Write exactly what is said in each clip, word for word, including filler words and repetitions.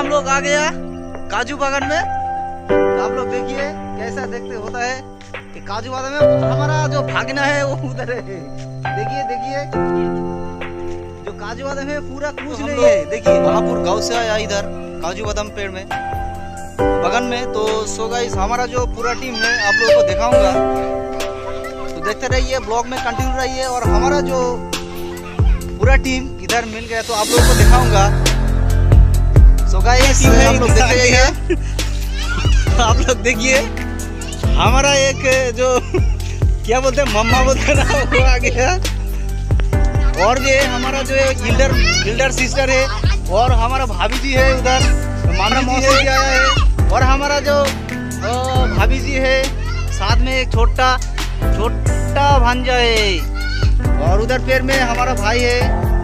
हम लोग आ गया काजू बागान में। तो आप लोग देखिए कैसा देखते होता है कि काजू बागान में हमारा जो भागना है वो उधर है। देखिए देखिए जो काजू बादाम है पूरा कुछ तो नहीं है। देखिए महापुर गांव से आया इधर काजू बादाम पेड़ में बगान में। तो सो गाइस हमारा जो पूरा टीम है आप लोगों को दिखाऊंगा, तो देखते रहिए, ब्लॉग में कंटिन्यू रहिए। और हमारा जो पूरा टीम इधर मिल गया तो आप लोगों को दिखाऊंगा। सो गाइस टीम है, आप लोग देख रहे हैं। आप लोग देखिए हमारा एक जो क्या बोलते हैं मम्मा बोलते ना वो आ गया। और ये हमारा जो इल्डर इल्डर सिस्टर है और हमारा भाभी जी है उधर, मामा मौसी जी आया है। और हमारा जो भाभी जी है साथ में एक छोटा छोटा भांजा है। और उधर पैर में हमारा भाई है,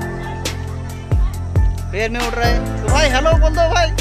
पैर में उड़ रहा है। तो भाई हेलो बोल दो भाई,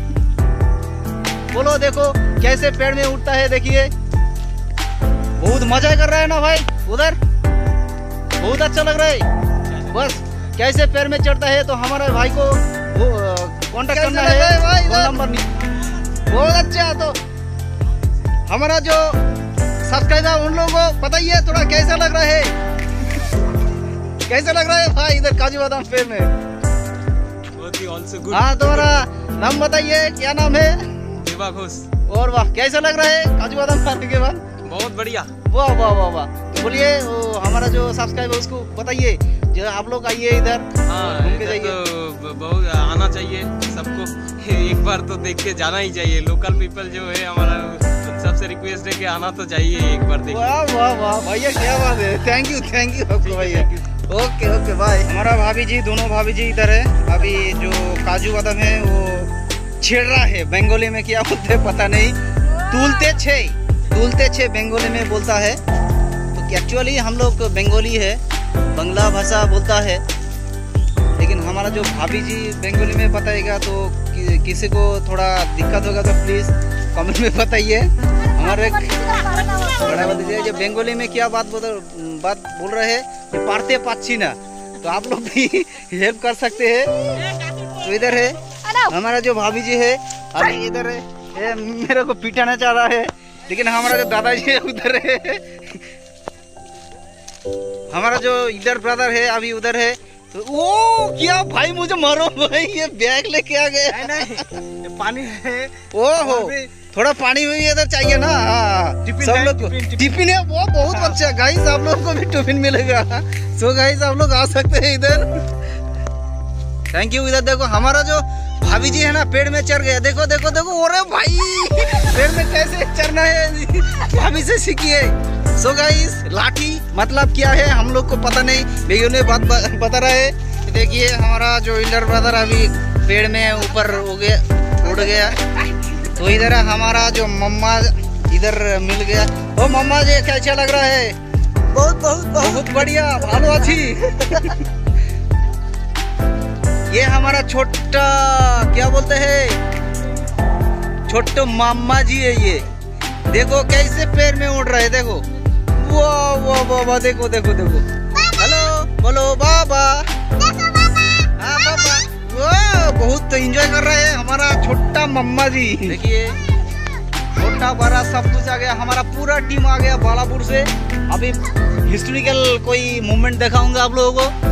बोलो। देखो कैसे पेड़ में उड़ता है, देखिए बहुत मजा कर रहा है ना भाई उधर, बहुत अच्छा लग रहा है। बस कैसे पैर में चढ़ता है तो हमारे भाई को कांटेक्ट करना है भाई, फोन नंबर नहीं। बहुत अच्छा। तो हमारा जो सब्सक्राइबर उन लोगों को बताइए थोड़ा कैसा लग रहा है, कैसा लग रहा है भाई इधर काजू बादाम पेड़ में। बहुत ही ऑल्सो गुड। हाँ तुम्हारा नाम बताइए, क्या नाम है? देवा घोष। और वाह कैसा लग रहा है काजू बादाम खाने के बाद? बहुत बढ़िया। वाह वाह वाह वाह। तो बोलिए हमारा जो सब्सक्राइबर उसको बताइए जो आप लोग आइए इधर, हाँ, घूम के जाइए। तो बहुत आना चाहिए सबको, एक बार तो देख के जाना ही चाहिए। लोकल पीपल जो है हमारा सबसे रिक्वेस्ट है कि आना तो चाहिए एक बार देखिए। वाह वाह वाह भैया क्या बात है, थैंक यू थैंक यू आपको भैया। Okay okay bye. हमारा भाभी जी, दोनों भाभी जी इधर है। अभी जो काजू बादाम है वो छेड़ रहा है, बंगाली में क्या बोलते हैं पता नहीं, तुलते छे तुलते छे बंगाली में बोलता है। तो एक्चुअली हम लोग बंगाली है, बंगला भाषा बोलता है, लेकिन हमारा जो भाभी जी बंगाली में बताएगा तो कि, किसी को थोड़ा दिक्कत होगा तो प्लीज़ कमेंट में बताइए। हमारे बड़ा बताइए जो बंगाली में क्या बात बोल बात बोल रहे हैं, पढ़ते पाच्छी ना, तो आप लोग भी हेल्प कर सकते हैं। तो इधर है हमारा जो भाभी जी है, अभी इधर है, ये मेरे को पिटाना चाह रहा है, लेकिन हमारा जो दादाजी है उधर है। हमारा जो इधर ब्रदर है अभी उधर है। तो वो क्या भाई मुझे मारो भाई, ये बैग लेके आ गए। नहीं, नहीं पानी है। ओहो थोड़ा पानी हुई इधर चाहिए ना। सब लोग टिफिन है वो बहुत हाँ। अच्छा गाइस, आप लोगों को भी टिफिन मिलेगा। सो गाइस आप लोग आ सकते हैं इधर। Thank you. इधर देखो हमारा जो भाभी जी है ना पेड़ में चढ़ गया। देखो देखो देखो, अरे भाई पेड़ में कैसे चढ़ना है भाभी से सीखिए। सो गाइस लाठी मतलब क्या है हम लोग को पता नहीं, भैया ने बात बता रहा है। देखिए हमारा जो इल्डर ब्रदर अभी पेड़ में ऊपर हो गया, उड़ गया। तो इधर हमारा जो मम्मा इधर मिल गया। ओ मम्मा जी कैसा लग रहा है? बहुत बहुत बहुत बढ़िया, भालो अच्छी। ये हमारा छोटा क्या बोलते हैं, छोटो मामा जी है ये। देखो कैसे पैर में उड़ रहे, देखो वाह वाह वाह वाह, देखो देखो देखो। हेलो बोलो बाबा, हाँ बाबा। वाह बहुत एंजॉय कर रहे हैं हमारा छोटा मम्मा जी। देखिए छोटा बड़ा सब कुछ आ गया, हमारा पूरा टीम आ गया बालापुर से। अभी हिस्टोरिकल कोई मूवमेंट दिखाऊंगा आप लोगों को।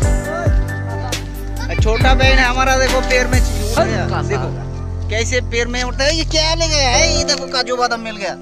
छोटा बहन है हमारा, देखो पैर में देखो कैसे पैर में उठता है। ये क्या ले गया है, ये देखो काजू बादाम मिल गया।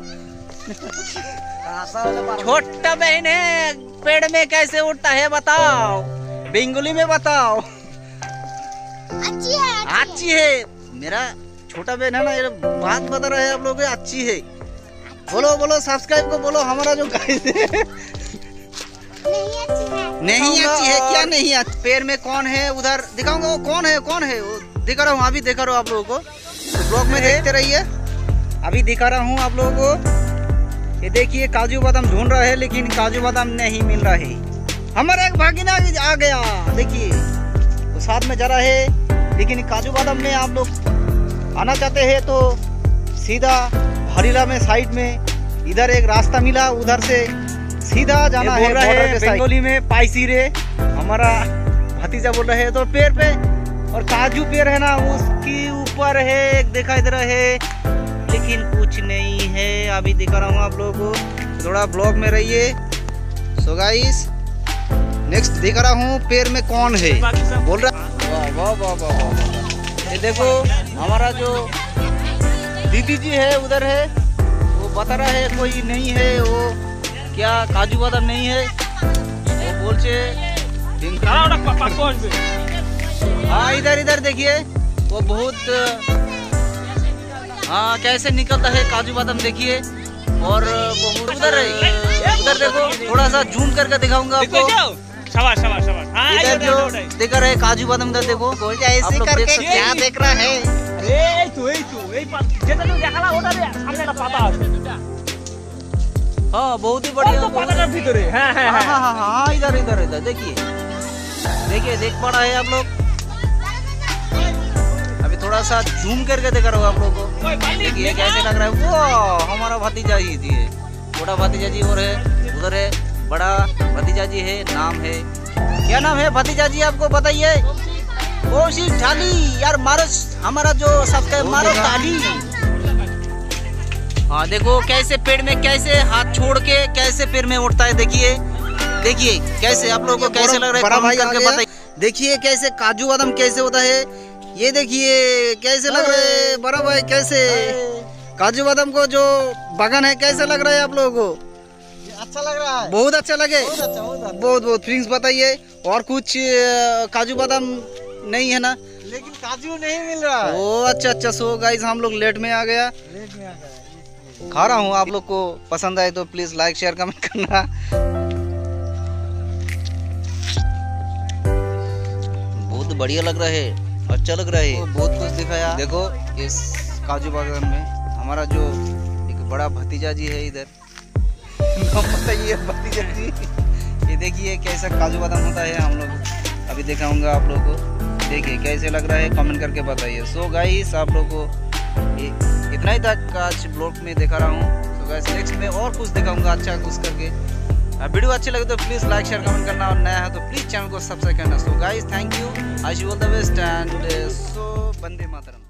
छोटा बहन है पेड़ में कैसे उठता है बताओ, बंगाली में बताओ। अच्छी है अच्छी है। मेरा छोटा बहन है ना, ये बात बता रहा है आप लोग, अच्छी है। बोलो बोलो सब्सक्राइब को बोलो हमारा जो गाइस है। नहीं अच्छी है, नहीं अच्छी है क्या? नहीं अच्छी। पैर में कौन है उधर दिखाऊंगा, वो कौन है कौन है वो दिखा रहा हूँ, अभी दिखा रहा हूँ आप लोगों को। तो ब्लॉग में देखते रहिए, अभी दिखा रहा हूँ आप लोगों को। ये देखिए काजू बादाम ढूंढ रहा है लेकिन काजू बादाम नहीं मिल रहा है। हमारा एक भागीना आ गया, देखिए तो साथ में जा रहा है। लेकिन काजू बादाम में आप लोग आना चाहते हैं तो सीधा हरीला में साइड में इधर एक रास्ता मिला, उधर से सीधा जाना है। बंगाली में पाइसी रे हमारा भतीजा बोल रहे हैं। तो पेड़ पे और काजू पेड़ है ना, उसकी ऊपर है दिखाई दे रहा है, लेकिन कुछ नहीं है। अभी दिखा रहा हूँ आप लोगों को, थोड़ा ब्लॉग में रहिए। सो गाइस नेक्स्ट दिखा रहा हूँ पेड़ में कौन है बोल रहा। वाह वाह वाह वाह वाह, ये देखो हमारा जो दीदी जी है उधर है, वो बता रहा है कोई नहीं है, वो क्या काजू बादाम नहीं है वो बोल से। हाँ इधर इधर देखिए वो बहुत, हाँ कैसे निकलता है काजू बादाम देखिए। और बहुत उधर है, उधर देखो थोड़ा सा जूम करके दिखाऊंगा आपको। शाबाश शाबाश शाबाश। हाँ इधर जो दिख रहा है काजू बादाम इधर देखो, ऐसे करके क्या देख रहा है? এই তো এই তো এই যেটা তুমি দেখালা ওটা রে সামনে একটা পাতা আছে। हाँ बहुत ही बढ़िया তো পাতাটার ভিতরে। হ্যাঁ হ্যাঁ हाँ হ্যাঁ हाँ हाँ हाँ इधर इधर इधर देखिए देखिए देख पा रहा है आप लोग। अभी थोड़ा सा जूम करके दिखा रहा हूँ आप लोगों को, देखिए कैसे लग रहा है। वो हमारा भतीजा ही थी, छोटा भतीजा जी और है उधर है, बड़ा भतीजा जी है। नाम है क्या, नाम है भतीजा जी आपको बताइए? कोशिश ढाली यार, मारो हमारा जो सब्सक्राइब मारो ताली। हाँ देखो कैसे पेड़ में कैसे हाथ छोड़ के कैसे पेड़ में उठता है, देखिए देखिए कैसे आप लोगों को कैसे लग रहा है कमेंट करके बताइए। देखिए कैसे काजू बादाम कैसे होता है, ये देखिए कैसे लग रहा है बड़ा भाई, कैसे काजू बादाम को जो बागान है कैसे लग रहा है आप लोगों को? अच्छा लग रहा है, बहुत अच्छा लगे, बहुत अच्छा, बहुत अच्छा। बहुत बहुत फ्रेंड्स बताइए। और कुछ अ, काजू बादाम नहीं है ना? लेकिन काजू नहीं मिल रहा है। ओ अच्छा अच्छा। सो गाइस हम लोग लेट में आ गया, लेट में आ गया। खा रहा हूँ। आप लोग को पसंद आए तो प्लीज लाइक शेयर कमेंट करना। बहुत बढ़िया लग रहा है, अच्छा लग रहा है, बहुत कुछ दिखाया। देखो इस काजू बागान में हमारा जो एक बड़ा भतीजा जी है इधर, नाम बताइए भतीजा जी। ये देखिए कैसा काजू बादाम होता है, हम लोग अभी दिखाऊंगा आप लोगों को। देखिए कैसे लग रहा है कमेंट करके बताइए। सो गाइस आप लोग को ये इतना ही तक आज ब्लॉग में दिखा रहा हूँ। सो गाइस नेक्स्ट में और कुछ दिखाऊंगा अच्छा कुछ करके। वीडियो अच्छी लगे तो प्लीज लाइक शेयर कमेंट करना, और नया है तो प्लीज चैनल को सब्सक्राइब करना। So guys thank you, I wish you all the best and so Vande Mataram.